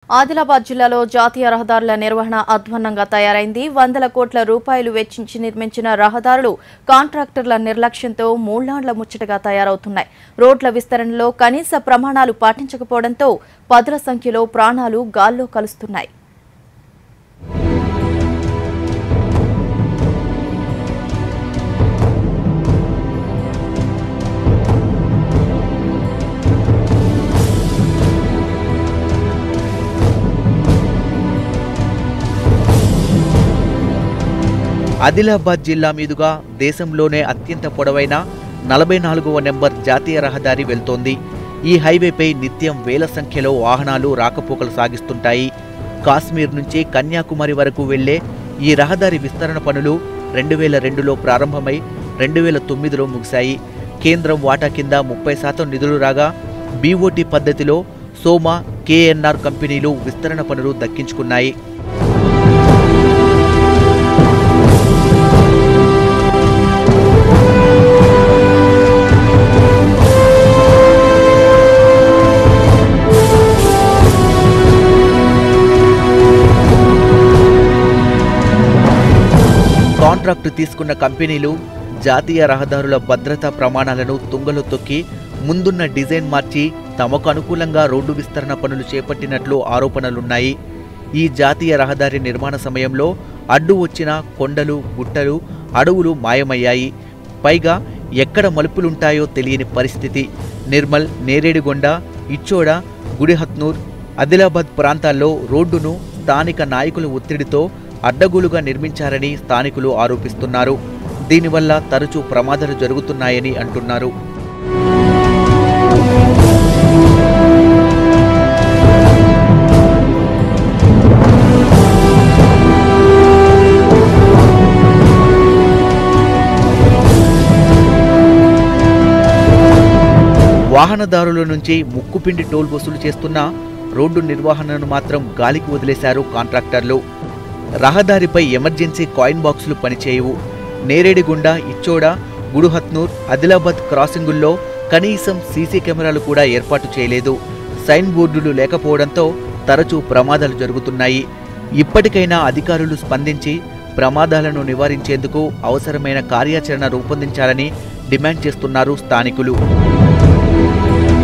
ఆదిలాబాద్ జిల్లాలో జాతీయ రహదారుల నిర్వహణ అధ్వాన్నంగా తయారైంది. వందల కోట్ల రూపాయలు వెచ్చించి నిర్మించిన రహదారులు కాంట్రాక్టర్ల నిర్లక్ష్యంతో మూళ్లాండ్ల ముచ్చటగా తయారవుతున్నాయి. రోడ్ల విస్తరణలో కనీస ప్రమాణాలు పాటించకపోవడంతో పదుల సంఖ్యలో ప్రాణాలు గాల్లో కలుస్తున్నాయి. ఆదిలాబాద్ జిల్లా మీదుగా దేశంలోనే అత్యంత పొడవైన 44వ నెంబర్ జాతీయ రహదారి వెళ్తోంది. ఈ హైవేపై నిత్యం వేల సంఖ్యలో వాహనాలు రాకపోకలు సాగిస్తుంటాయి. కాశ్మీర్ నుంచి కన్యాకుమారి వరకు వెళ్లే ఈ రహదారి విస్తరణ పనులు 2002లో ప్రారంభమై 2009లో ముగిశాయి. కేంద్రం వాటా కింద 30% నిధులు రాగా బీఓటీ పద్ధతిలో సోమా, కేఎన్ఆర్ కంపెనీలు విస్తరణ పనులు దక్కించుకున్నాయి. కాంట్రాక్టు తీసుకున్న కంపెనీలు జాతీయ రహదారుల భద్రతా ప్రమాణాలను తుంగలో తొక్కి ముందున్న డిజైన్ మార్చి తమకు అనుకూలంగా రోడ్డు విస్తరణ పనులు చేపట్టినట్లు ఆరోపణలున్నాయి. ఈ జాతీయ రహదారి నిర్మాణ సమయంలో అడ్డు వచ్చిన కొండలు, గుట్టలు, అడవులు మాయమయ్యాయి. పైగా ఎక్కడ మలుపులుంటాయో తెలియని పరిస్థితి. నిర్మల్, నేరేడిగొండ, ఇచ్చోడ, గుడిహత్నూర్, ఆదిలాబాద్ ప్రాంతాల్లో రోడ్డును స్థానిక నాయకుల ఒత్తిడితో అడ్డగోలుగా నిర్మించారని స్థానికులు ఆరోపిస్తున్నారు. దీనివల్ల తరచూ ప్రమాదాలు జరుగుతున్నాయని అంటున్నారు. వాహనదారుల నుంచి ముక్కుపిండి టోల్ వసూలు చేస్తున్న రోడ్డు నిర్వహణను మాత్రం గాలికి వదిలేశారు కాంట్రాక్టర్లు. రహదారిపై ఎమర్జెన్సీ కాయిన్ బాక్సులు పనిచేయవు. నేరేడిగుండ, ఇచ్చోడ, గుడుహత్నూర్, ఆదిలాబాద్ క్రాసింగుల్లో కనీసం సీసీ కెమెరాలు కూడా ఏర్పాటు చేయలేదు. సైన్ బోర్డులు లేకపోవడంతో తరచూ ప్రమాదాలు జరుగుతున్నాయి. ఇప్పటికైనా అధికారులు స్పందించి ప్రమాదాలను నివారించేందుకు అవసరమైన కార్యాచరణ రూపొందించాలని డిమాండ్ చేస్తున్నారు స్థానికులు.